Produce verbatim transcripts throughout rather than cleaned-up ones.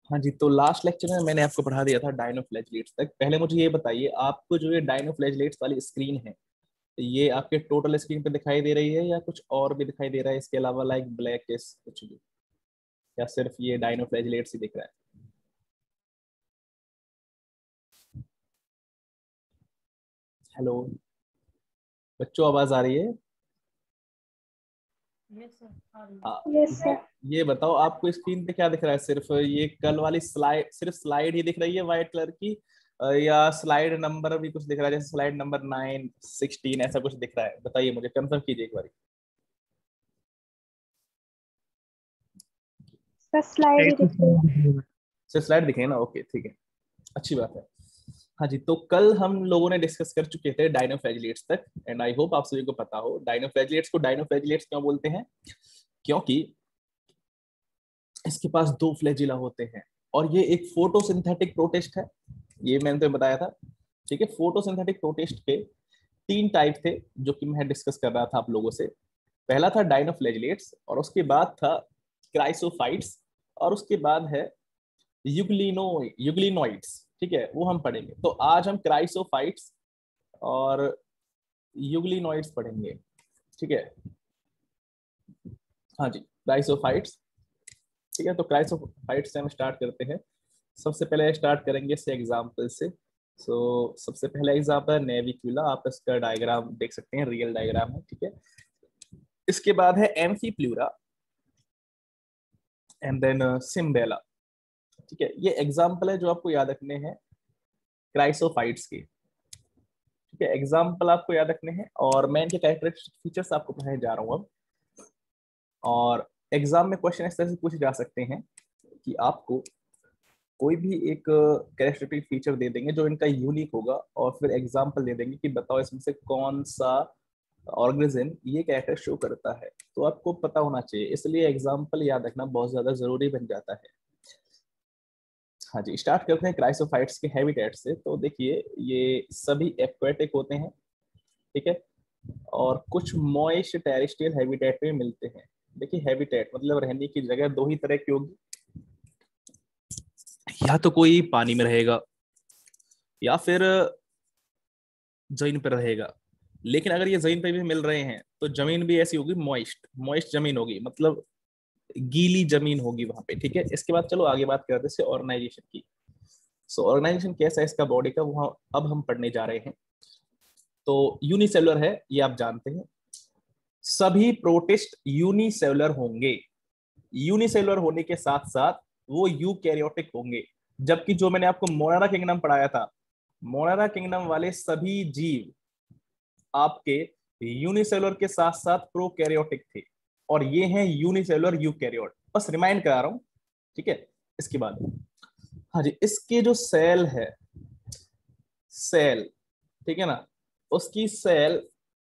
हाँ जी, तो लास्ट लेक्चर में मैंने आपको पढ़ा दिया था डायनोफ्लैजिलेट्स तक। पहले मुझे ये बताइए, आपको जो ये डायनोफ्लैजिलेट्स वाली स्क्रीन है, ये आपके टोटल स्क्रीन पे दिखाई दे रही है या कुछ और भी दिखाई दे रहा है इसके अलावा, लाइक ब्लैक कुछ भी, या सिर्फ ये डायनोफ्लैजिलेट्स ही दिख रहा है? हेलो बच्चों, आवाज आ रही है? हाँ, यस ये सर। ये बताओ, आपको स्क्रीन पे क्या दिख रहा है? सिर्फ ये कल वाली स्लाइड, सिर्फ स्लाइड ही दिख रही है व्हाइट कलर की, अ, या स्लाइड नंबर भी कुछ दिख रहा है, जैसे स्लाइड नंबर नाइन सिक्सटीन ऐसा कुछ दिख रहा है? बताइए मुझे, कंफर्म कीजिए एक बार। सर स्लाइड ही दिख रही है। सिर्फ स्लाइड दिखे ना? ओके ठीक है, अच्छी बात है। हाँ जी, तो कल हम लोगों ने डिस्कस कर चुके थे डायनोफ्लैजिलेट्स तक, एंड आई होप आप सभी को पता हो डायनोफ्लैजिलेट्स को डायनोफ्लैजिलेट्स क्यों बोलते हैं। क्योंकि इसके पास दो फ्लैजिला होते हैं, और ये एक फोटोसिंथेटिक प्रोटिस्ट है, ये मैंने तो बताया था। ठीक है, फोटोसिंथेटिक प्रोटिस्ट के तीन टाइप थे जो कि मैं डिस्कस कर रहा था आप लोगों से। पहला था डायनोफ्लैजिलेट्स, और उसके बाद था क्राइसोफाइट्स, और उसके बाद है युगलिनो युगलिनोइड्स। ठीक है, वो हम पढ़ेंगे। तो आज हम क्राइसोफाइट्स और युगलिनोइड्स पढ़ेंगे। ठीक है, हाँ जी, क्राइसोफाइट्स। ठीक है, तो क्राइसोफाइट्स से हम स्टार्ट करते हैं। सबसे पहले स्टार्ट करेंगे इससे एग्जाम्पल से। सो so, सबसे पहला एग्जाम्पल है नेविक्यूला। आप इसका डायग्राम देख सकते हैं, रियल डायग्राम है। ठीक है, इसके बाद है एम्फीप्लूरा, एंड देन सिम्बेला। ठीक है, ये एग्जाम्पल है जो आपको याद रखने हैं क्राइसोफाइट्स के। ठीक है, एग्जाम्पल आपको याद रखने हैं, और मैं इनके कैरेक्टरिस्टिक फीचर्स आपको पढ़ाने जा रहा हूँ अब। और एग्जाम में क्वेश्चन इस तरह से पूछे जा सकते हैं कि आपको कोई भी एक कैरेक्टरिस्टिक फीचर दे देंगे जो इनका यूनिक होगा, और फिर एग्जाम्पल दे देंगे कि बताओ इसमें से कौन सा ऑर्गेनिज्म ये कैरेक्टर शो करता है। तो आपको पता होना चाहिए, इसलिए एग्जाम्पल याद रखना बहुत ज्यादा जरूरी बन जाता है। हाँ जी, स्टार्ट करते हैं क्राइसोफाइट्स के हैबिटेट से। तो देखिए, ये सभी एक्वेटिक होते हैं। ठीक है, और कुछ मॉइस्ट टेरेस्ट्रियल हैबिटेट में मिलते हैं। देखिए, हैबिटेट मतलब रहने की जगह दो ही तरह की होगी, या तो कोई पानी में रहेगा या फिर जमीन पर रहेगा। लेकिन अगर ये जमीन पर भी मिल रहे हैं तो जमीन भी ऐसी होगी, मॉइस्ट मॉइस्ट जमीन होगी, मतलब गीली जमीन होगी वहां पे। ठीक है, इसके बाद चलो आगे बात करते हैं ऑर्गेनाइजेशन की। सो ऑर्गेनाइजेशन कैसा है इसका बॉडी का, वो अब हम पढ़ने जा रहे हैं। तो यूनिसेलुलर है, ये आप जानते हैं। सभी प्रोटिस्ट यूनिसेलुलर होंगे। यूनिसेलुलर होने के साथ साथ वो यूकैरियोटिक होंगे। जबकि जो मैंने आपको मोनारा किंगडम पढ़ाया था, मोनारा किंगडम वाले सभी जीव आपके यूनिसेलुलर के साथ साथ प्रोकैरियोटिक थे, और ये हैं यूनिसेलुलर यूकैरियोट। बस रिमाइंड करा रहा हूं। ठीक है, इसके बाद हाँ जी, इसके जो सेल है, सेल, ठीक है ना, उसकी सेल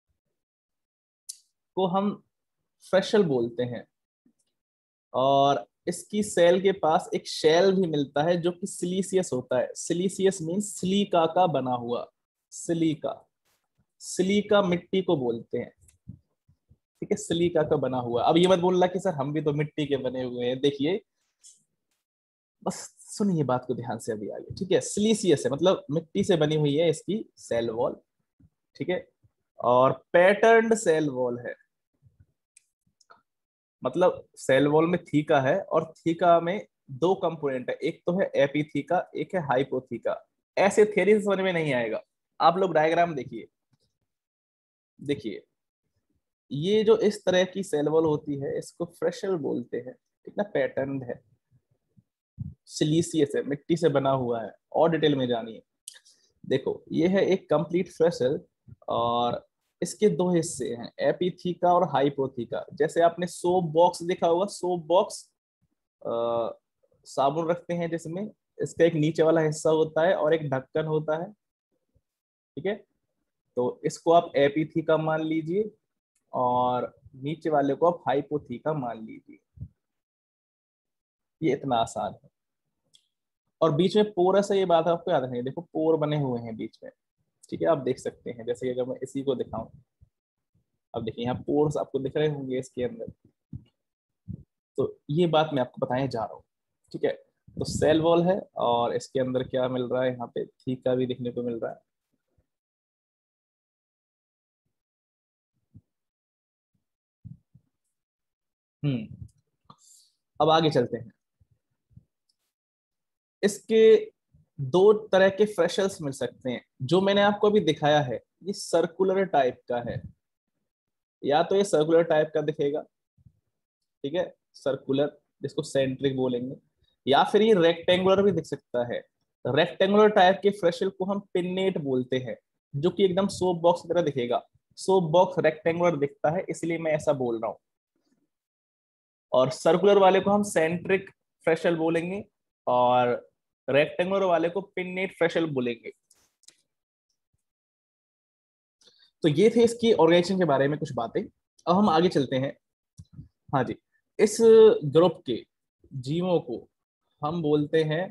को हम फ्रेशल बोलते हैं। और इसकी सेल के पास एक शेल भी मिलता है जो कि सिलीसियस होता है। सिलीसियस मीन्स सिलिका का बना हुआ। सिलिका, सिलिका मिट्टी को बोलते हैं। ठीक है, सिलिका का बना हुआ। अब ये मत बोलना कि सर हम भी तो मिट्टी के बने हुए हैं। देखिए, बस सुनिए बात को ध्यान से अभी आगे। ठीक है, सिलीसियस है मतलब मिट्टी से बनी हुई है इसकी सेल वॉल। ठीक है, और पैटर्न्ड सेल वॉल है, मतलब सेल वॉल में थीका है, और थीका में दो कंपोनेंट है, एक तो है एपीथीका, एक है हाइपोथीका। ऐसे थ्योरी समझ में नहीं आएगा, आप लोग डायग्राम देखिए। देखिए, ये जो इस तरह की सेल वॉल होती है इसको फ्रेशल बोलते हैं। ठीक ना, पैटर्न है, सिलीसियस है, मिट्टी से बना हुआ है। और डिटेल में जानिए। देखो, ये है एक कंप्लीट फ्रेशल, और इसके दो हिस्से हैं, एपीथीका और हाइपोथीका। जैसे आपने सोप बॉक्स देखा होगा, सोप बॉक्स, साबुन रखते हैं जिसमें, इसका एक नीचे वाला हिस्सा होता है और एक ढक्कन होता है। ठीक है, तो इसको आप एपीथीका मान लीजिए, और नीचे वाले को आप हाइपोथीका मान लीजिए। ये इतना आसान है। और बीच में पोरस है, ये बात आपको याद रखनी है। देखो, पोर बने हुए हैं बीच में। ठीक है, आप देख सकते हैं, जैसे कि अगर मैं इसी को दिखाऊं, अब देखिए यहाँ पोर्स आपको दिख रहे होंगे इसके अंदर। तो ये बात मैं आपको बताने जा रहा हूँ। ठीक है, तो सेल वॉल है, और इसके अंदर क्या मिल रहा है, यहाँ पे थीका भी देखने को मिल रहा है। हम्म अब आगे चलते हैं। इसके दो तरह के फ्रेशल्स मिल सकते हैं। जो मैंने आपको अभी दिखाया है ये सर्कुलर टाइप का है, या तो ये सर्कुलर टाइप का दिखेगा, ठीक है, सर्कुलर, जिसको सेंट्रिक बोलेंगे, या फिर ये रेक्टेंगुलर भी दिख सकता है। रेक्टेंगुलर टाइप के फ्रेशल को हम पिन्नेट बोलते हैं, जो कि एकदम सोप बॉक्स की तरह दिखेगा। सोप बॉक्स रेक्टेंगुलर दिखता है, इसलिए मैं ऐसा बोल रहा हूं। और सर्कुलर वाले को हम सेंट्रिक फ्रेशल बोलेंगे, और रेक्टेंगुलर वाले को पिन्नेट फ्रेशल बोलेंगे। तो ये थे इसकी ऑर्गेनाइजेशन के बारे में कुछ बातें। अब हम आगे चलते हैं। हाँ जी, इस ग्रुप के जीवों को हम बोलते हैं,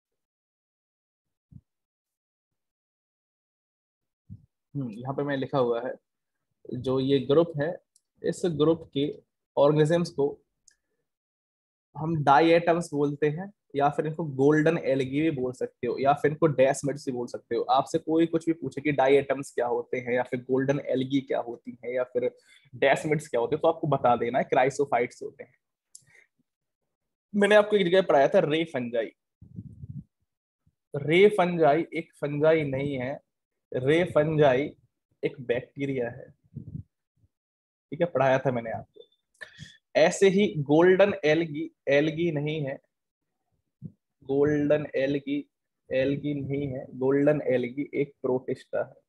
हम्म यहाँ पे मैं लिखा हुआ है, जो ये ग्रुप है, इस ग्रुप के ऑर्गेनिजम्स को हम डाई एटम्स बोलते हैं, या फिर इनको गोल्डन एल्गी भी बोल सकते हो, या फिर इनको डेस्मिड्स भी बोल सकते हो। आपसे कोई कुछ भी पूछे कि डाई एटम्स क्या होते हैं, या फिर गोल्डन एल्गी क्या होती है, या फिर डेस्मिड्स क्या होते हैं, तो आपको बता देना है क्राइसोफाइट्स होते हैं। मैंने आपको एक जगह पढ़ाया था रे फंजाई। रे फंजाई एक फंजाई नहीं है, रे फंजाई एक बैक्टीरिया है, ठीक है, पढ़ाया था मैंने आपको। ऐसे ही गोल्डन एल्गी एल्गी नहीं है, गोल्डन एल्गी एल्गी नहीं है, गोल्डन एल्गी एक प्रोटिस्टा है,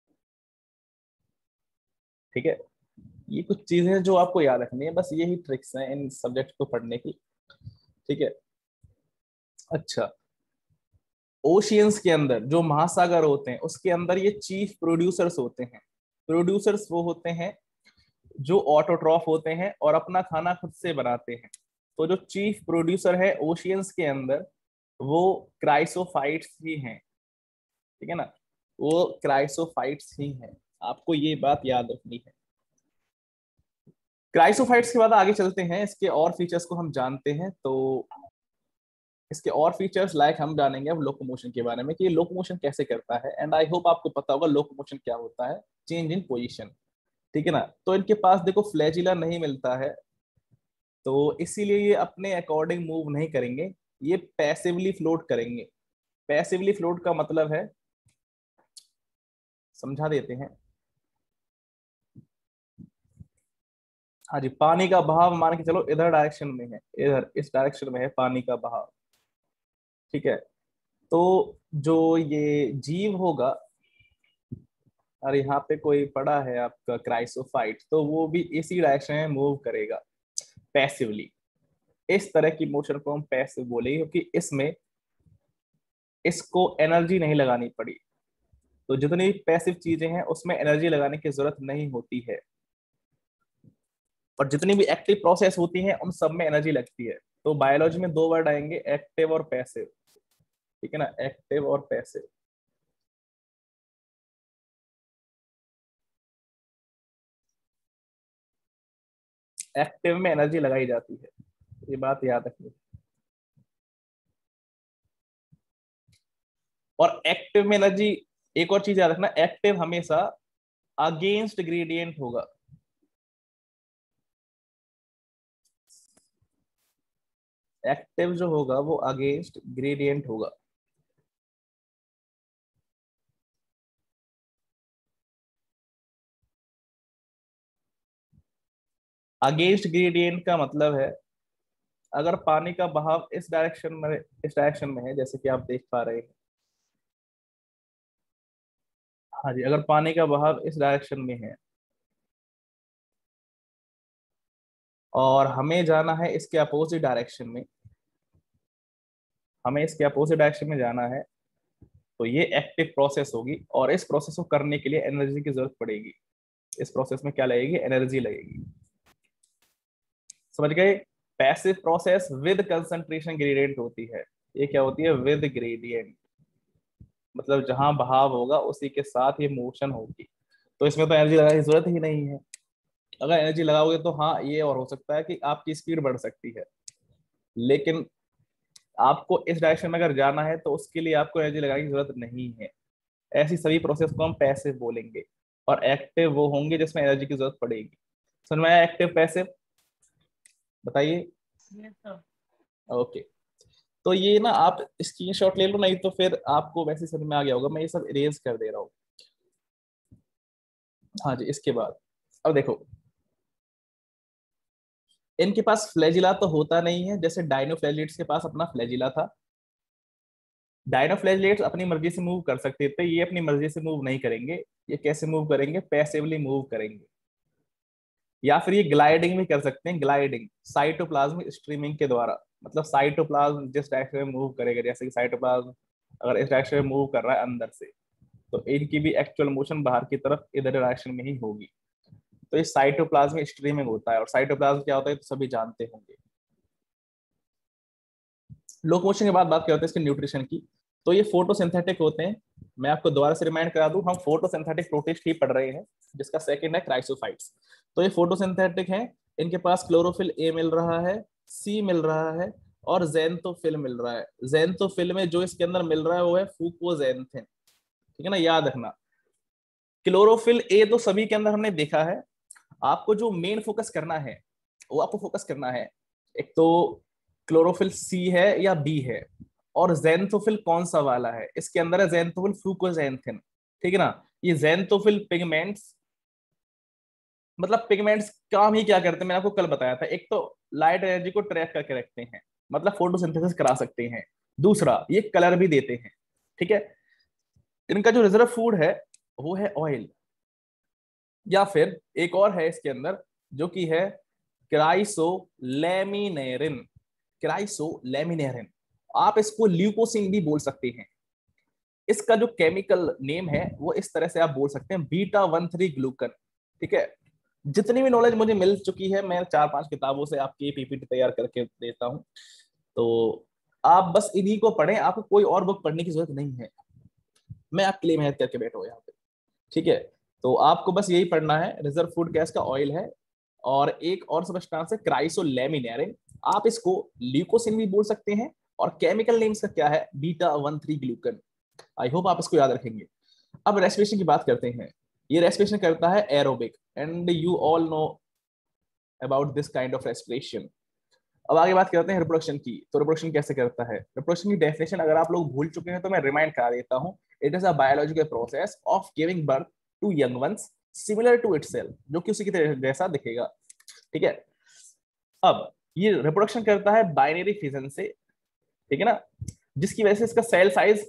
ठीक है। ये कुछ चीजें हैं जो आपको याद रखनी है, बस यही ट्रिक्स हैं इन सब्जेक्ट को पढ़ने की, ठीक है। अच्छा, ओशियंस के अंदर जो महासागर होते हैं उसके अंदर ये चीफ प्रोड्यूसर्स होते हैं। प्रोड्यूसर्स वो होते हैं जो ऑटोट्रॉफ होते हैं और अपना खाना खुद से बनाते हैं। तो जो चीफ प्रोड्यूसर है ओशियंस के अंदर, वो क्राइसोफाइट्स ही हैं, ठीक है ना, वो क्राइसोफाइट्स ही हैं। आपको ये बात याद रखनी है। क्राइसोफाइट्स के बाद आगे चलते हैं, इसके और फीचर्स को हम जानते हैं। तो इसके और फीचर्स लाइक हम जानेंगे अब लोकोमोशन के बारे में, कि ये लोकोमोशन कैसे करता है। एंड आई होप आपको पता होगा लोकोमोशन क्या होता है, चेंज इन पोजीशन, ठीक है ना। तो इनके पास देखो फ्लैजिला नहीं मिलता है, तो इसीलिए ये अपने अकॉर्डिंग मूव नहीं करेंगे, ये पैसिवली फ्लोट करेंगे। पैसिवली फ्लोट का मतलब है, समझा देते हैं। हाँ जी, पानी का बहाव मान के चलो इधर डायरेक्शन में है, इधर इस डायरेक्शन में है पानी का बहाव, ठीक है। तो जो ये जीव होगा, और यहाँ पे कोई पड़ा है आपका क्राइसोफाइट, तो वो भी इसी डायरेक्शन में मूव करेगा पैसिवली। इस तरह की मोशन को हम पैसिव बोलेंगे, क्योंकि इसमें इसको एनर्जी नहीं लगानी पड़ी। तो जितनी पैसिव चीजें हैं उसमें एनर्जी लगाने की जरूरत नहीं होती है, और जितनी भी एक्टिव प्रोसेस होती हैं उन सब में एनर्जी लगती है। तो बायोलॉजी में दो वर्ड आएंगे, एक्टिव और पैसिव, ठीक है ना, एक्टिव और पैसिव। एक्टिव में एनर्जी लगाई जाती है, ये बात याद रखनी। और एक्टिव में एनर्जी, एक और चीज याद रखना, एक्टिव हमेशा अगेंस्ट ग्रेडियंट होगा। एक्टिव जो होगा वो अगेंस्ट ग्रेडियंट होगा। अगेंस्ट ग्रेडियंट का मतलब है, अगर पानी का बहाव इस डायरेक्शन में इस डायरेक्शन में है, जैसे कि आप देख पा रहे हैं, हाँ जी, अगर पानी का बहाव इस डायरेक्शन में है और हमें जाना है इसके अपोजिट डायरेक्शन में, हमें इसके अपोजिट डायरेक्शन में जाना है, तो ये एक्टिव प्रोसेस होगी, और इस प्रोसेस को करने के लिए एनर्जी की जरूरत पड़ेगी। इस प्रोसेस में क्या लगेगी, एनर्जी लगेगी, समझ गए। Passive process with concentration gradient होती है। ये क्या होती है, विद ग्रेडियंट, मतलब जहां बहाव होगा उसी के साथ ये मोशन होगी। तो इसमें तो एनर्जी लगाने की जरूरत ही नहीं है। अगर एनर्जी लगाओगे तो हाँ, ये और हो सकता है कि आपकी स्पीड बढ़ सकती है, लेकिन आपको इस डायरेक्शन में अगर जाना है तो उसके लिए आपको एनर्जी लगाने की जरूरत नहीं है। ऐसी सभी प्रोसेस को हम पैसिव बोलेंगे, और एक्टिव वो होंगे जिसमें एनर्जी की जरूरत पड़ेगी। समझ में आया एक्टिव पैसिव? बताइए। ओके, तो ये ना आप स्क्रीनशॉट ले लो, नहीं तो फिर आपको वैसे समझ में आ गया होगा। मैं ये सब इरेज कर दे रहा हूँ। हाँ जी, इसके बाद अब देखो, इनके पास फ्लैजिला तो होता नहीं है जैसे डायनोफ्लैजिलेट्स के पास अपना फ्लैजिला था। डायनोफ्लैजिलेट्स अपनी मर्जी से मूव कर सकते थे, ये अपनी मर्जी से मूव नहीं करेंगे। ये कैसे मूव करेंगे? पैसिवली मूव करेंगे। या फिर ये ग्लाइडिंग भी कर सकते हैं, ग्लाइडिंग साइटोप्लाज्म स्ट्रीमिंग के द्वारा। मतलब साइटोप्लाज्म जिस डायरेक्शन में मूव करेगा, जैसे कि साइटोप्लाज्म अगर इस डायरेक्शन में मूव कर रहा है अंदर से, तो इनकी भी एक्चुअल मोशन बाहर की तरफ इधर डायरेक्शन में ही होगी। तो ये साइटोप्लाज्म स्ट्रीमिंग होता है। और साइटोप्लाज्म क्या होता है तो सभी जानते होंगे। लोकोमोशन के बाद बात करते हैं इसके न्यूट्रिशन की। तो ये फोटोसिंथेटिक होते हैं। मैं आपको दोबारा से रिमाइंड करा दूं, हम फोटोसिंथेटिक प्रोटिस्ट ही पढ़ रहे हैं, जिसका सेकंड है क्राइसोफाइट्स। तो ये फोटोसिंथेटिक हैं। इनके पास क्लोरोफिल ए मिल रहा है, सी मिल रहा है, और ज़ैंथोफिल मिल रहा है। ज़ैंथोफिल में जो इसके अंदर मिल रहा है वो है फुकोज़ैंथिन। ठीक है ना, याद रखना। क्लोरोफिल ए तो सभी के अंदर हमने देखा है। आपको जो मेन फोकस करना है, वो आपको फोकस करना है, एक तो क्लोरोफिल सी है या बी है, और ज़ैंथोफिल कौन सा वाला है। इसके अंदर है ज़ैंथोफिल फ्लूकोज़ैंथिन। ठीक है ना। ये ज़ैंथोफिल पिगमेंट्स, मतलब पिगमेंट्स काम ही क्या करते हैं, मैंने आपको कल बताया था। एक तो लाइट एनर्जी को ट्रैक करके रखते हैं, मतलब फोटोसिंथेसिस करा सकते हैं। दूसरा, ये कलर भी देते हैं। ठीक है। इनका जो रिजर्व फूड है वो है ऑयल, या फिर एक और है इसके अंदर जो कि है क्राइसोलेमिनेरिन। क्राइसोलेमिनेरिन, आप इसको ल्यूकोसिन भी बोल सकते हैं। इसका जो केमिकल नेम है वो इस तरह से आप बोल सकते हैं, बीटा वन थ्री ग्लूकन। ठीक है। जितनी भी नॉलेज मुझे मिल चुकी है, मैं चार पांच किताबों से आपकी पीपीटी तैयार करके देता हूं। तो आप बस इन्हीं को पढ़ें, आपको कोई और बुक पढ़ने की जरूरत नहीं है। मैं आपके लिए मेहनत करके बैठा हूं यहाँ पे। ठीक है। तो आपको बस यही पढ़ना है, रिजर्व फूड गैस का ऑयल है, और एक और सब्सटेंस है क्राइसोलेमिनेरिन। आप इसको ल्यूकोसिन भी बोल सकते हैं, और केमिकल नेम इसका क्या है, beta one three glucan. I hope आप इसको याद रखेंगे। अब रेस्पिरेशन की बात करते हैं। ये रेस्पिरेशन करता है aerobic, and you all know about this kind of respiration. अब आगे बात करते हैं रिप्रोडक्शन की। तो रिप्रोडक्शन कैसे करता है? रिप्रोडक्शन की डेफिनेशन अगर आप लोग भूल चुके हैं तो मैं रिमाइंड करा देता हूं। It is a biological process of giving birth to young ones similar to itself, जो कि उसी की तरह जैसा दिखेगा। ठीक है। अब ये रिप्रोडक्शन करता है बाइनरी फिजन से। ठीक है ना, जिसकी वजह से इसका सेल साइज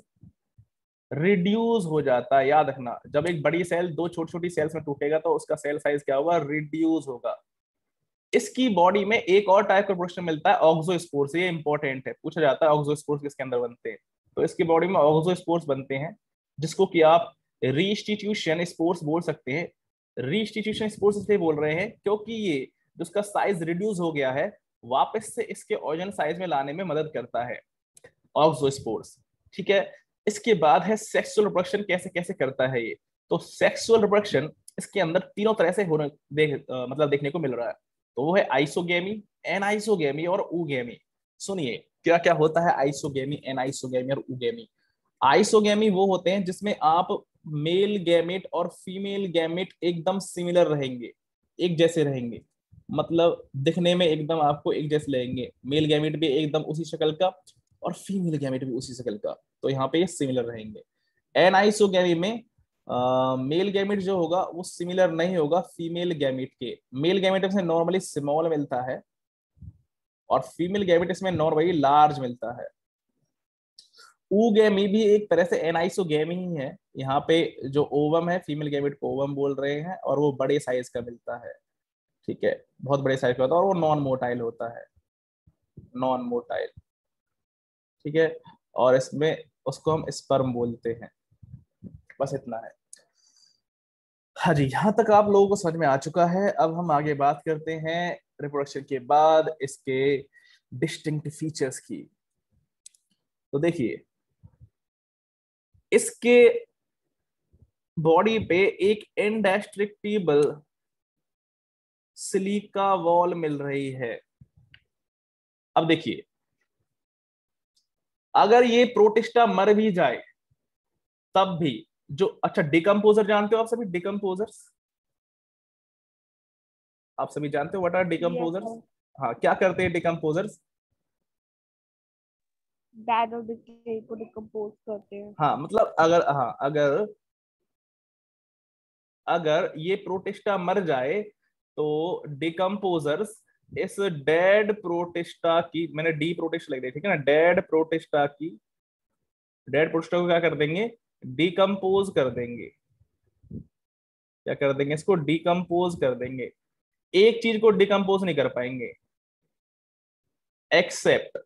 रिड्यूस हो जाता है। याद रखना, जब एक बड़ी सेल दो छोटी छोटी सेल्स में टूटेगा तो उसका सेल साइज क्या होगा, रिड्यूस होगा। इसकी बॉडी में एक और टाइप का प्रोटीन मिलता है, ऑक्सोस्पोर्स। ये इंपॉर्टेंट है, पूछा जाता है ऑक्सोस्पोर्स किसके अंदर बनते हैं। तो इसकी बॉडी में ऑक्सोस्पोर्स बनते हैं, जिसको कि आप रीस्टिट्यूशन स्पोर्स बोल सकते हैं। रीस्टिट्यूशन स्पोर्स इसलिए बोल रहे हैं क्योंकि ये जिसका साइज रिड्यूस हो गया है, वापस से इसके ओरिजिनल साइज में लाने में मदद करता है ऑक्सोस्पोर्स। ठीक है। इसके बाद है सेक्सुअल रिप्रोडक्शन, कैसे कैसे करता है ये। तो सेक्सुअल रिप्रोडक्शन इसके अंदर तीनों तरह से होने देख अ, मतलब देखने को मिल रहा है। तो वो है आइसोगेमी, एनाइसोगेमी और ऊगेमी। सुनिए क्या क्या होता है आइसोगेमी, एनाइसोगेमी और ऊगेमी। आइसोगेमी वो होते हैं जिसमें आप मेल गैमेट और फीमेल गैमेट एकदम सिमिलर रहेंगे, एक जैसे रहेंगे। मतलब दिखने में एकदम आपको एक जैसे लगेंगे, मेल गैमेट भी एकदम उसी शक्ल का, और फीमेल गैमेट भी उसी शक्ल का। तो यहाँ पे ये सिमिलर रहेंगे। एनाइसोगेमी में मेल गैमेट जो होगा वो सिमिलर नहीं होगा फीमेल गैमेट के। मेल गैमेट में नॉर्मली स्मॉल मिलता है, और फीमेल गैमेट इसमें नॉर्मली लार्ज मिलता है। ऊगेमी भी एक तरह से एनाइसोगेमी ही है। यहाँ पे जो ओवम है, फीमेल गैमेट को ओवम बोल रहे हैं, और वो बड़े साइज का मिलता है। ठीक है, बहुत बड़े साइज का होता है, और वो नॉन मोटाइल होता है, नॉन मोटाइल। ठीक है। और इसमें उसको हम स्पर्म बोलते हैं। बस इतना है। हाँ जी, यहाँ तक आप लोगों को समझ में आ चुका है। अब हम आगे बात करते हैं रिप्रोडक्शन के बाद इसके डिस्टिंक्ट फीचर्स की। तो देखिए, इसके बॉडी पे एक इंडेस्ट्रक्टिबल सिलिका वॉल मिल रही है। अब देखिए, अगर ये प्रोटिस्टा मर भी जाए तब भी जो, अच्छा डिकम्पोजर जानते हो आप सभी, डिकम्पोजर्स आप सभी जानते हो what are yes decomposers? Sir. हाँ, क्या करते हैं डिकम्पोजर्स? डेड और डिके को डिकम्पोज करते हैं। हाँ मतलब अगर, हाँ अगर अगर ये प्रोटिस्टा मर जाए तो डिकम्पोजर्स इस डेड प्रोटिस्टा की, मैंने डी प्रोटिस्टा लिख दिया ठीक है ना, डेड प्रोटिस्टा की, डेड प्रोटिस्टा को क्या कर देंगे, डिकम्पोज कर देंगे। क्या कर देंगे, इसको डिकम्पोज कर देंगे। एक चीज को डिकम्पोज नहीं कर पाएंगे, एक्सेप्ट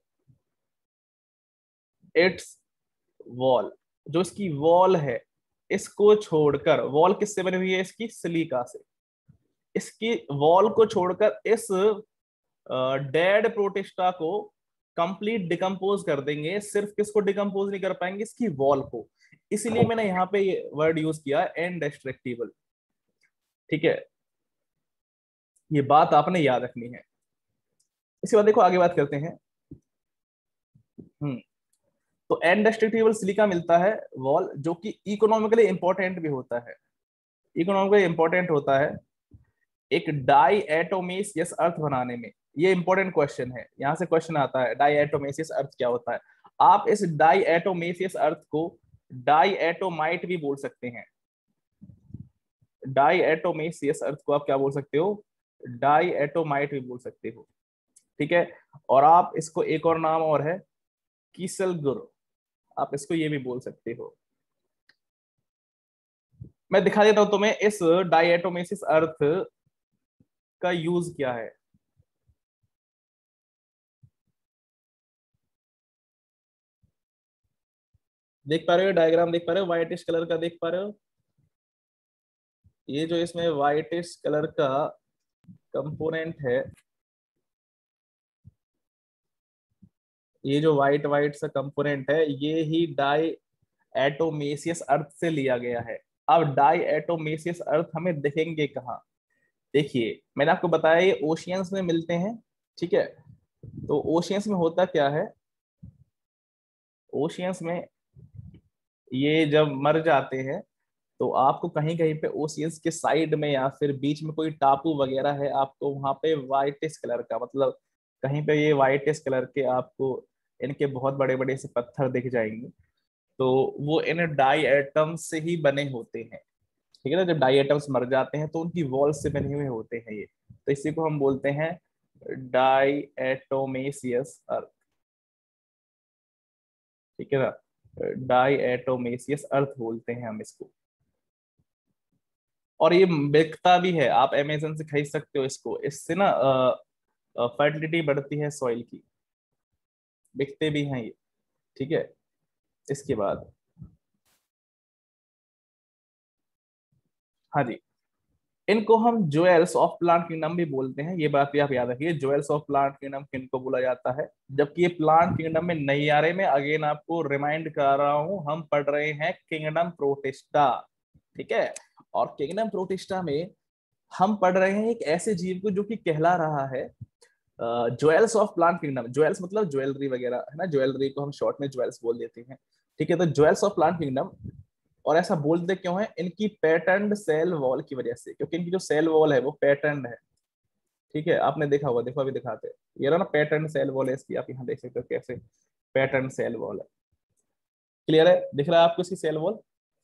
इट्स वॉल। जो इसकी वॉल है इसको छोड़कर, वॉल किससे बनी हुई है इसकी, सिलिका से। इसकी वॉल को छोड़कर इस डेड प्रोटिस्टा को कंप्लीट डिकम्पोज कर देंगे। सिर्फ किसको डिकम्पोज नहीं कर पाएंगे, इसकी वॉल को। इसीलिए मैंने यहाँ पे ये वर्ड यूज किया इनडेस्ट्रक्टिबल। ठीक है, ये बात आपने याद रखनी है। इसके बाद देखो आगे बात करते हैं। हम्म तो इनडेस्ट्रक्टिबल सिलिका मिलता है वॉल, जो कि इकोनॉमिकली इंपॉर्टेंट भी होता है। इकोनॉमिकली इंपॉर्टेंट होता है एक डाई एटोमेसियस अर्थ बनाने में। ये इंपॉर्टेंट क्वेश्चन है, यहां से क्वेश्चन आता है डाई एटोमेसियस अर्थ क्या होता है। आप इस डाई एटोमेसियस अर्थ को डाई एटोमाइट भी बोल सकते हैं। डाई एटोमेसियस अर्थ को आप क्या बोल सकते हो, डाई एटोमाइट भी बोल सकते हो। ठीक है, और आप इसको एक और नाम और है कीसलगुर, आप इसको ये भी बोल सकते हो। मैं दिखा देता हूं तुम्हें इस डाई एटोमेसियस अर्थ का यूज क्या है। देख पा रहे हो डायग्राम, देख पा रहे हो व्हाइटिश कलर का, देख पा रहे हो ये जो इसमें व्हाइटिश कलर का कंपोनेंट है, ये जो व्हाइट व्हाइट सा कंपोनेंट है ये ही डाई एटोमेसियस अर्थ से लिया गया है। अब डाई एटोमेसियस अर्थ हमें दिखेंगे कहाँ, देखिए मैंने आपको बताया ये ओशियंस में मिलते हैं। ठीक है, तो ओशियंस में होता क्या है, ओशियंस में ये जब मर जाते हैं तो आपको कहीं कहीं पे ओशियंस के साइड में या फिर बीच में कोई टापू वगैरह है, आपको वहां पे व्हाइटिश कलर का, मतलब कहीं पे ये व्हाइटिश कलर के आपको इनके बहुत बड़े बड़े से पत्थर दिख जाएंगे। तो वो इन डाई एटम से ही बने होते हैं। ठीक है ना, जब डाई एटम्स मर जाते हैं तो उनकी वॉल से बने हुए होते हैं ये, तो इसी को हम बोलते हैं डाई एटोमेसियस अर्थ। ठीक है ना, डाई एटोमेसियस अर्थ बोलते हैं हम इसको। और ये बिकता भी है, आप अमेजन से खरीद सकते हो इसको, इससे ना फर्टिलिटी बढ़ती है सॉइल की, बिकते भी हैं ये। ठीक है, इसके बाद हाँ जी, इनको हम ज्वेल्स ऑफ प्लांट किंगडम भी बोलते हैं, ये बात भी आप याद रखिए। ज्वेल्स ऑफ प्लांट किंगडम किनको बोला जाता है, जबकि ये प्लांट किंगडम में नहीं आ रहे। मैं अगेन आपको रिमाइंड करा रहा हूं, हम पढ़ रहे हैं किंगडम प्रोटिस्टा। ठीक है, और किंगडम प्रोटिस्टा में हम पढ़ रहे हैं एक ऐसे जीव को जो कि कहला रहा है jewels of plant kingdom. Jewels मतलब ज्वेलरी वगैरह है ना, ज्वेलरी को हम शॉर्ट में ज्वेल्स बोल देते हैं। ठीक है, तो ज्वेल्स ऑफ प्लांट किंगडम, और ऐसा बोलते क्यों है, इनकी पैटर्न सेल वॉल की वजह से, क्योंकि इनकी जो सेल वॉल है वो पैटर्न है। ठीक है, आपने देखा होगा, देखो अभी दिखाते हैं, ये रहा ना पैटर्न सेल वॉल है इसकी, आप यहाँ देख सकते हो कैसे पैटर्न सेल वॉल है। क्लियर है, दिख रहा है आपको इसकी सेल वॉल?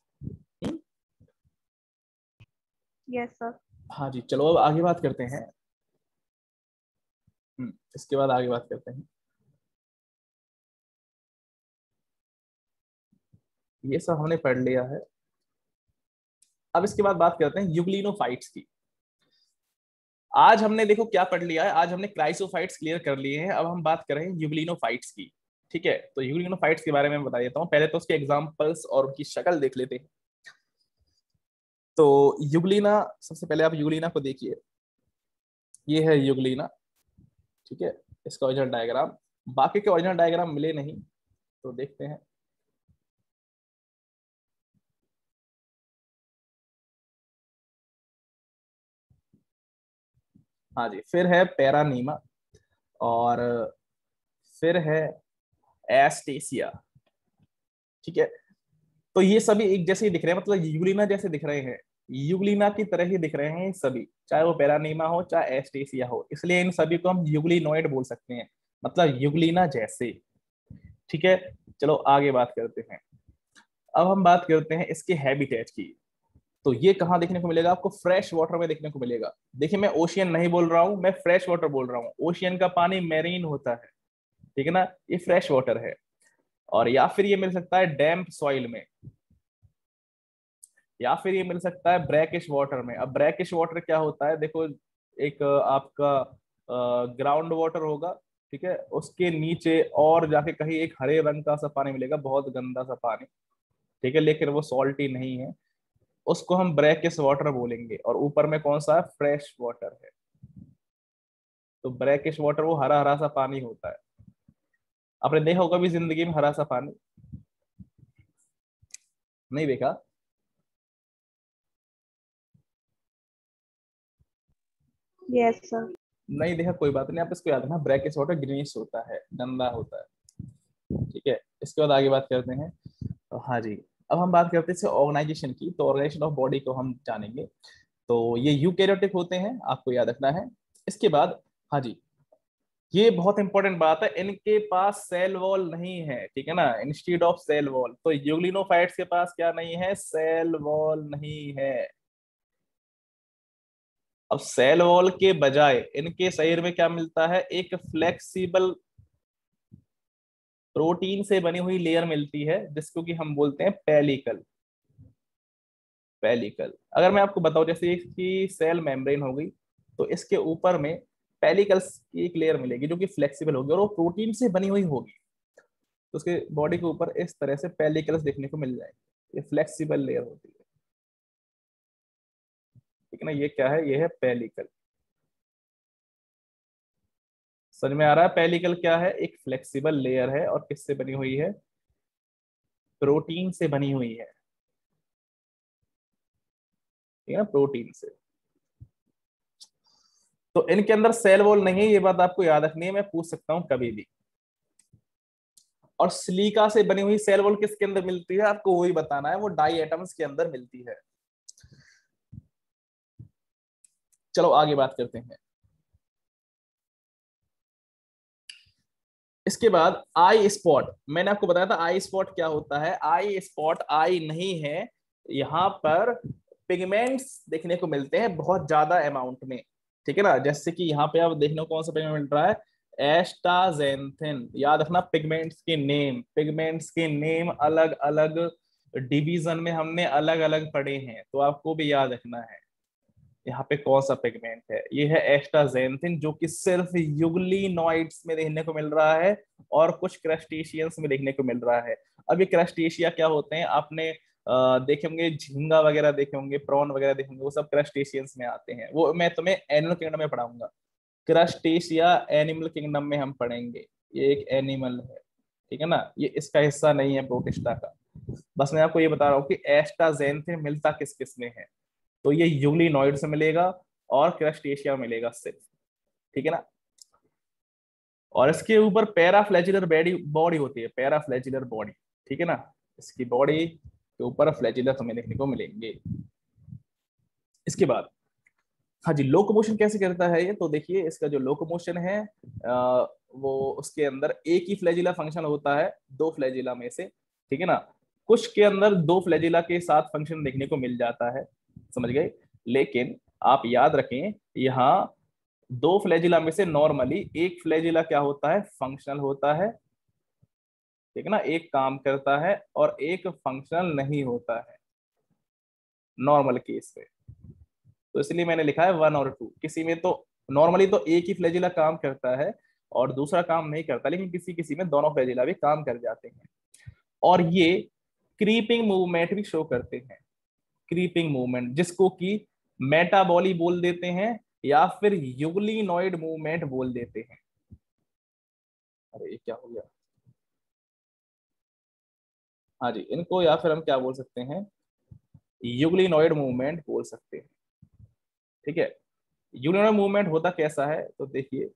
Yes sir. हाँ जी, चलो अब आगे बात करते हैं। हम्म, इसके बाद आगे बात करते हैं। ये सब हमने पढ़ लिया है। अब इसके बाद बात करते हैं यूग्लिनोफाइट्स की। आज हमने देखो क्या पढ़ लिया है, आज हमने क्राइसोफाइट्स क्लियर कर लिए हैं, अब हम बात कर रहे हैं यूग्लिनोफाइट्स की। ठीक है, तो यूग्लिनोफाइट्स के बारे में बता देता हूँ, पहले तो उसके एग्जांपल्स और उनकी शक्ल देख लेते हैं। तो यूग्लिना, सबसे पहले आप यूग्लिना को देखिए, ये है यूग्लिना। ठीक है, इसका ओरिजिनल डायग्राम, बाकी के ओरिजिनल डायग्राम मिले नहीं तो देखते हैं। हाँ जी, फिर है पैरानीमा, और फिर है एस्टेसिया। ठीक है, तो ये सभी एक जैसे ही दिख रहे हैं, मतलब यूग्लिना जैसे दिख रहे हैं, यूग्लिना की तरह ही दिख रहे हैं सभी, चाहे वो पैरानीमा हो चाहे एस्टेसिया हो, इसलिए इन सभी को हम यूग्लिनोइड बोल सकते हैं, मतलब यूग्लिना जैसे। ठीक है, चलो आगे बात करते हैं। अब हम बात करते हैं इसके हैबिटेट की। तो ये कहाँ देखने को मिलेगा आपको? फ्रेश वाटर में देखने को मिलेगा। देखिए मैं ओशियन नहीं बोल रहा हूँ, मैं फ्रेश वाटर बोल रहा हूँ। ओशियन का पानी मैरीन होता है, ठीक है ना, ये फ्रेश वाटर है। और या फिर ये मिल सकता है डैम्प सॉइल में, या फिर ये मिल सकता है ब्रैकिश वाटर में। अब ब्रैकिश वाटर क्या होता है, देखो एक आपका ग्राउंड वाटर होगा, ठीक है, उसके नीचे और जाके कहीं एक हरे रंग का सा पानी मिलेगा, बहुत गंदा सा पानी, ठीक है, लेकिन वो सॉल्टी नहीं है, उसको हम ब्रैकिश वाटर बोलेंगे। और ऊपर में कौन सा है? फ्रेश वाटर है। तो ब्रैकिश वाटर वो हरा हरा सा पानी होता है। आपने देखा होगा भी जिंदगी में हरा सा पानी? नहीं देखा? Yes sir. नहीं देखा, कोई बात नहीं, आप इसको याद रखना, ब्रैकिश वाटर ग्रीनिश होता है, गंदा होता है। ठीक है, इसके बाद आगे बात करते हैं। तो हाँ जी, अब हम बात करते हैं ऑर्गेनाइजेशन की। तो ऑर्गेनाइजेशन ऑफ बॉडी को हम जानेंगे। तो ये यूकैरियोटिक होते हैं, आपको याद रखना है। इसके बाद हाँ जी, ये बहुत इंपॉर्टेंट बात है, इनके पास सेल वॉल नहीं है, ठीक है ना, इंस्टीड ऑफ सेल वॉल। तो यूग्लिनोफाइट्स के पास क्या नहीं है? सेल वॉल नहीं है। अब सेल वॉल के बजाय इनके शरीर में क्या मिलता है? एक फ्लेक्सिबल प्रोटीन से बनी हुई लेयर मिलती है, जिसको कि हम बोलते हैं पेलिकल। पेलिकल, अगर मैं आपको बताऊं, जैसे इसकी सेल मेम्ब्रेन हो गई, तो इसके ऊपर में पेलिकल्स की एक लेयर मिलेगी जो कि फ्लेक्सिबल होगी और वो प्रोटीन से बनी हुई होगी। तो उसके बॉडी के ऊपर इस तरह से पेलिकल्स देखने को मिल जाएंगे, ये फ्लेक्सिबल लेयर होती है, ठीक है ना। ये क्या है? ये है पेलिकल। समझ में आ रहा है? पेलिकल क्या है? एक फ्लेक्सिबल लेयर है, और किससे बनी हुई है? प्रोटीन से बनी हुई है, ठीक है ना, प्रोटीन से। तो इनके अंदर सेल वॉल नहीं है, ये बात आपको याद रखनी है, मैं पूछ सकता हूं कभी भी। और सिलिका से बनी हुई सेल वॉल किसके अंदर मिलती है? आपको वही बताना है, वो डाई एटम्स के अंदर मिलती है। चलो आगे बात करते हैं। इसके बाद आई स्पॉट, मैंने आपको बताया था आई स्पॉट क्या होता है। आई स्पॉट आई नहीं है, यहाँ पर पिगमेंट्स देखने को मिलते हैं बहुत ज्यादा अमाउंट में, ठीक है ना। जैसे कि यहाँ पे आप देखने को कौन सा पिगमेंट मिल रहा है? एस्टाजेंथिन। याद रखना पिगमेंट्स के नेम, पिगमेंट्स के नेम अलग अलग डिवीजन में हमने अलग अलग पढ़े हैं, तो आपको भी याद रखना है यहाँ पे कौन सा पिगमेंट है। ये है एस्टाजेंथिन, जो कि सिर्फ यूग्लिनोइड्स में देखने को मिल रहा है और कुछ क्रस्टेशियंस में देखने को मिल रहा है। अब ये क्रस्टेशिया क्या होते हैं? आपने अ, देखे होंगे, झींगा वगैरह देखे होंगे, प्रॉन वगैरह देखे होंगे, वो सब क्रस्टेशियंस में आते हैं। वो मैं तुम्हें एनिमल किंगडम में पढ़ाऊंगा। क्रस्टेशिया एनिमल किंगडम में हम पढ़ेंगे। ये एक एनिमल है, ठीक है ना, ये इसका हिस्सा नहीं है प्रोटिस्टा का। बस मैं आपको ये बता रहा हूँ कि एस्टाजेंथिन मिलता किस किस में है। तो ये यूग्लिनोइड से मिलेगा और क्रस्टेशिया मिलेगा सिर्फ, ठीक है ना। और इसके ऊपर पैराफ्लैजिलर बॉडी बॉडी होती है, पैराफ्लैजिलर बॉडी, ठीक है ना। इसकी बॉडी के ऊपर फ्लैजिलर हमें देखने को मिलेंगे। इसके बाद हाँ जी, लोकोमोशन कैसे करता है ये? तो देखिए इसका जो लोकोमोशन है आ, वो उसके अंदर एक ही फ्लैजिला फंक्शन होता है दो फ्लैजिला में से, ठीक है ना। कुछ के अंदर दो फ्लैजिला के साथ फंक्शन देखने को मिल जाता है, समझ गए। लेकिन आप याद रखें, यहाँ दो फ्लैजिला में से नॉर्मली एक फ्लैजिला क्या होता है? फंक्शनल होता है, ठीक है ना, एक काम करता है, और एक फंक्शनल नहीं होता है नॉर्मल केस में। तो इसलिए मैंने लिखा है वन और टू। किसी में तो नॉर्मली तो एक ही फ्लैजिला काम करता है और दूसरा काम नहीं करता, लेकिन किसी किसी में दोनों फ्लैजिला भी काम कर जाते हैं। और ये क्रीपिंग मूवमेंट भी शो करते हैं, क्रीपिंग मूवमेंट, जिसको कि मेटाबॉली बोल देते हैं या फिर यूग्लिनोइड मूवमेंट बोल देते हैं। अरे ये क्या हो गया? हाँ जी, इनको या फिर हम क्या बोल सकते हैं? यूग्लिनोइड मूवमेंट बोल सकते हैं, ठीक है। यूग्लिनोइड मूवमेंट होता कैसा है? तो देखिए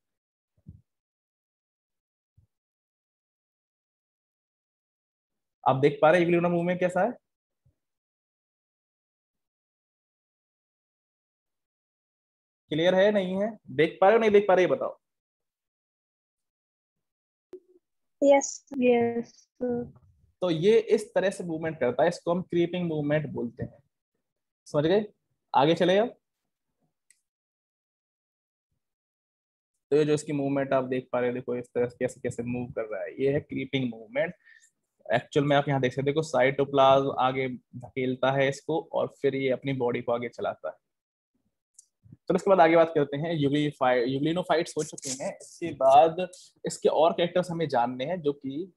आप देख पा रहे हैं यूग्लिनो मूवमेंट कैसा है? क्लियर है नहीं है? देख पा रहे हो नहीं देख पा रहे, ये बताओ। Yes yes sir. तो ये इस तरह से मूवमेंट करता है, इसको हम क्रीपिंग मूवमेंट बोलते हैं। समझ गए? आगे चले अब। तो ये जो इसकी मूवमेंट आप देख पा रहे हो, देखो इस तरह से कैसे कैसे मूव कर रहा है, ये है क्रीपिंग मूवमेंट। एक्चुअल में आप यहाँ देख सकते हो, देखो साइटोप्लाज्म आगे धकेलता है इसको और फिर ये अपनी बॉडी को आगे चलाता है। चलो इसके बाद आगे बात करते हैं। यूग्लिफाइड यूग्लिनोफाइट्स हो चुके हैं, इसके बाद इसके और कैरेक्टर्स हमें जानने हैं जो कि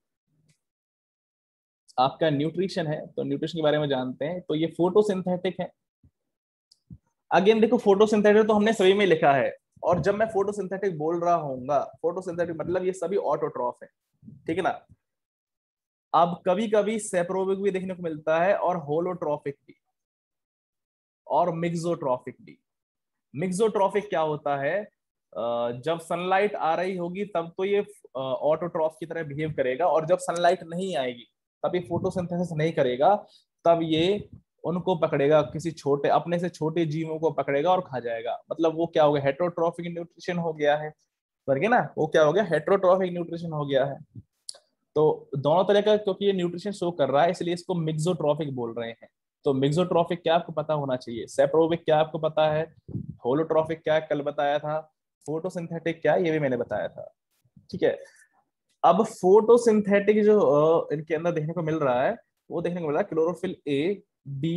आपका न्यूट्रिशन है। तो न्यूट्रिशन के बारे में जानते हैं। तो ये फोटोसिंथेटिक है। अगेन देखो फोटोसिंथेटिक तो हमने सभी में लिखा है, और जब मैं फोटोसिंथेटिक बोल रहा हूँगा, फोटोसिंथेटिक मतलब ये सभी ऑटोट्रॉफ है, ठीक है ना। अब कभी कभी सेप्रोबिक भी देखने को मिलता है और होलोट्रॉफिक भी और मिक्सोट्रॉफिक भी। मिक्सोट्रॉफिक क्या होता है? जब सनलाइट आ रही होगी तब तो ये ऑटोट्रॉफ की तरह बिहेव करेगा, और जब सनलाइट नहीं आएगी तब ये फोटोसिंथेसिस नहीं करेगा, तब ये उनको पकड़ेगा, किसी छोटे अपने से छोटे जीवों को पकड़ेगा और खा जाएगा। मतलब वो क्या हो गया? हेटरोट्रॉफिक न्यूट्रिशन हो गया है, समझ ना। वो क्या हो गया? हेटरोट्रॉफिक न्यूट्रिशन हो गया है। तो दोनों तरह का, क्योंकि ये न्यूट्रिशन शो कर रहा है इसलिए इसको मिक्सोट्रॉफिक बोल रहे हैं। तो मिक्सोट्रॉफिक क्या आपको पता होना चाहिए, सेप्रोबिक क्या आपको पता है, होलोट्रॉफिक क्या कल बताया था, फोटोसिंथेटिक क्या ये भी मैंने बताया था, ठीक है। अब फोटोसिंथेटिक जो इनके अंदर देखने को मिल रहा है, वो देखने को मिल रहा है क्लोरोफिल ए, बी,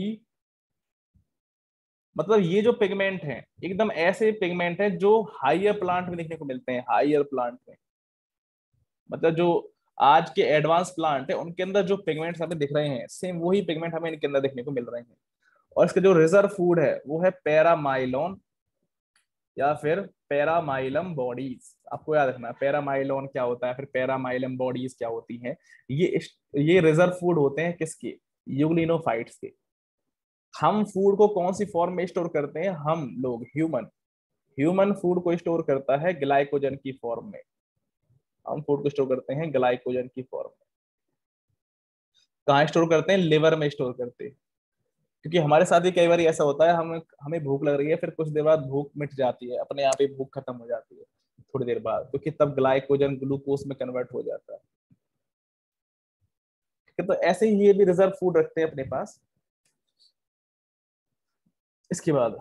मतलब ये जो पिगमेंट हैं एकदम ऐसे पिगमेंट हैं जो हाइयर प्लांट में देखने को मिलते हैं। हाइयर प्लांट में मतलब जो आज के एडवांस प्लांट है उनके अंदर जो पिगमेंट्स हमें दिख रहे हैं, सेम वही पिगमेंट हमें इनके अंदर देखने को मिल रहे हैं। और इसका जो रिजर्व फूड है वो है पैरामाइलोन या फिर पैरामाइलम बॉडीज। आपको याद रखना है पैरामाइलोन क्या होता है, फिर पैरामाइलम बॉडीज क्या होती हैं। ये ये रिजर्व फूड होते हैं किसके? यूग्लिनोफाइट्स के। हम फूड को कौन सी फॉर्म में स्टोर करते हैं? हम लोग ह्यूमन ह्यूमन फूड को स्टोर करता है ग्लाइकोजन की फॉर्म में। हम फूड को स्टोर करते हैं ग्लाइकोजन की फॉर्म में। कहाँ स्टोर करते हैं? लिवर में स्टोर करते हैं। क्योंकि हमारे साथ भी कई बार ऐसा होता है, हम हमें भूख लग रही है, फिर कुछ देर बाद भूख मिट जाती है, अपने आप ही भूख खत्म हो जाती है थोड़ी देर बाद, क्योंकि तब ग्लाइकोजन ग्लूकोज में कन्वर्ट हो जाता है। ठीक है, तो ऐसे ही ये भी रिजर्व फूड रखते हैं अपने पास। इसके बाद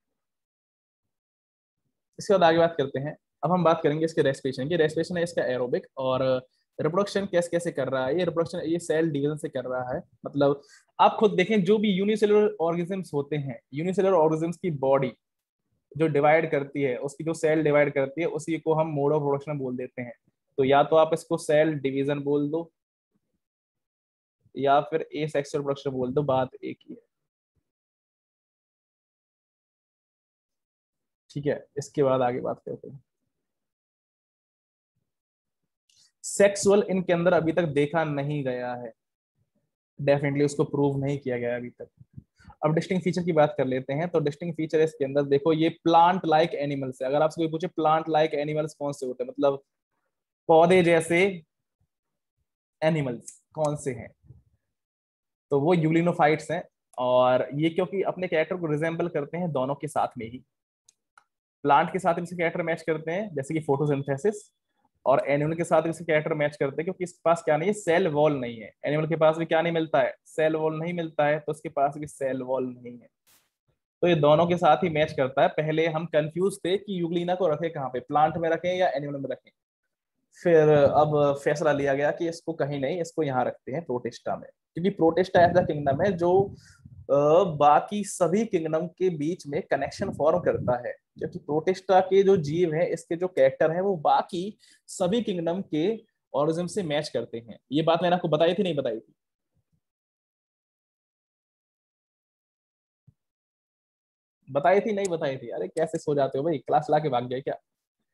इसके बाद आगे बात करते हैं। अब हम बात करेंगे इसके रेस्पिरेशन की। रेस्पिरेशन है इसका एरोबिक, और रिप्रोडक्शन कैसे कैसे कर रहा है? ये रिप्रोडक्शन ये सेल डिवीजन से कर रहा है। मतलब आप खुद देखें, जो भी यूनिसेलुलर ऑर्गेनिजम्स होते हैं, यूनिसेलुलर ऑर्गेनिजम्स की बॉडी जो डिवाइड करती है, उसकी जो सेल डिवाइड करती है, उसी को हम मोड ऑफ प्रोडक्शन बोल देते हैं। तो या तो आप इसको सेल डिवीजन बोल दो या फिर ए सेक्सुअल प्रोडक्शन बोल दो, बात एक ही है, ठीक है। इसके बाद आगे बात करते हैं। सेक्सुअल इनके अंदर अभी तक देखा नहीं गया है, डेफिनेटली उसको प्रूव नहीं किया गया अभी तक। अब डिस्टिंग फीचर की बात कर लेते हैं। तो डिस्टिंग फीचर इसके अंदर देखो, ये प्लांट लाइक एनिमल्स है। अगर आपसे कोई पूछे प्लांट लाइक एनिमल्स कौन से होते हैं, मतलब पौधे जैसे एनिमल्स कौन से हैं, तो वो यूलिनोफाइट्स हैं। और ये क्योंकि अपने कैरेक्टर को रिजेंबल करते हैं दोनों के साथ में ही, प्लांट के साथ इनसे कैरेक्टर मैच करते हैं जैसे कि फोटोसिंथेसिस, और एनिमल के साथ इसके कैरेक्टर मैच करते हैं क्योंकि इसके पास क्या नहीं है? सेल वॉल नहीं है। एनिमल के पास भी क्या नहीं मिलता है? सेल वॉल नहीं मिलता है, तो उसके पास भी सेल वॉल नहीं है। तो ये दोनों के साथ ही मैच करता है। पहले हम कंफ्यूज थे कि यूग्लिना को रखें कहाँ पे, प्लांट में रखें या एनिमल में रखें। फिर अब फैसला लिया गया कि इसको कहीं नहीं, इसको यहाँ रखते हैं प्रोटिस्टा में, क्योंकि प्रोटिस्टा ऐसा किंगडम है जो अ, बाकी सभी किंगडम के बीच में कनेक्शन फॉर्म करता है। क्योंकि प्रोटिस्टा के जो जीव हैं, इसके जो कैरेक्टर हैं, वो बाकी सभी किंगडम के ऑर्गेनिज्म से मैच करते हैं। ये बात मैंने आपको बताई थी नहीं बताई थी? बताई थी नहीं बताई थी? अरे कैसे सो जाते हो भाई, क्लास ला के भाग गए क्या?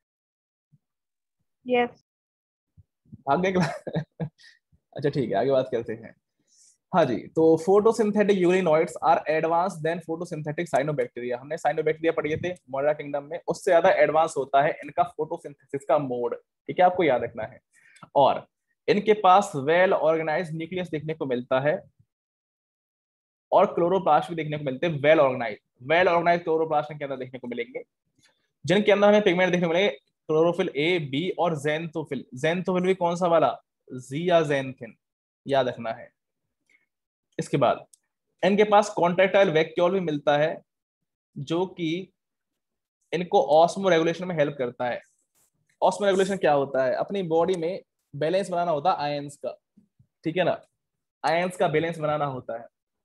यस। भाग गए क्लास? अच्छा ठीक है, आगे बात करते हैं। हाँ जी, तो photosynthetic euglenoids are advance than photosynthetic cyanobacteria. हमने साइनोबैक्टीरिया पढ़े थे मोरा किंगडम में, उससे ज्यादा एडवांस होता है इनका फोटोसिंथेसिस का मोड, ठीक है, आपको याद रखना है। और इनके पास वेल ऑर्गेनाइज न्यूक्लियस देखने को मिलता है और क्लोरोप्लास्ट भी देखने को मिलते हैं। Well organise well organise chloroplast के अंदर देखने को मिलेंगे, जिनके अंदर हमें पिगमेंट देखने को मिलेंगे क्लोरोफिल ए, बी और ज़ैंथोफिल। ज़ैंथोफिल भी कौन सा वाला, जियाज़ैंथिन, याद रखना है। इसके बाद इनके पास कॉन्ट्रैक्टाइल वैक्यूल भी मिलता है, जो कि इनको ऑस्मो रेगुलेशन में हेल्प करता है। ऑस्मो रेगुलेशन क्या होता है, अपनी बॉडी में बैलेंस बनाना होता है आयंस का, ठीक है ना, आयंस का बैलेंस बनाना होता है,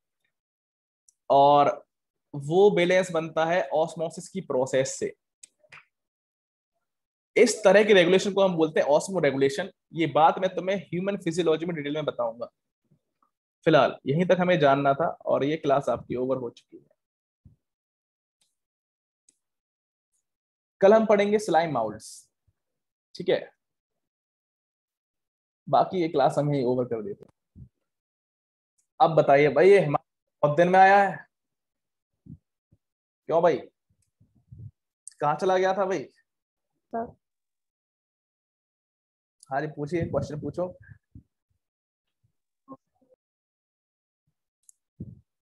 और वो बैलेंस बनता है ऑस्मोसिस की प्रोसेस से। इस तरह की रेगुलेशन को हम बोलते हैं ऑस्मो रेगुलेशन। ये बात मैं तुम्हें ह्यूमन फिजियोलॉजी में डिटेल में बताऊंगा। फिलहाल यहीं तक हमें जानना था और ये क्लास आपकी ओवर हो चुकी है। कल हम पढ़ेंगे स्लाइम माउल्ड्स, ठीक है। बाकी ये क्लास हम यहीं ओवर कर देते हैं। अब बताइए भाई, ये हमारे बहुत दिन में आया है, क्यों भाई, कहाँ चला गया था भाई? सर हाँ जी, पूछिए, क्वेश्चन पूछो।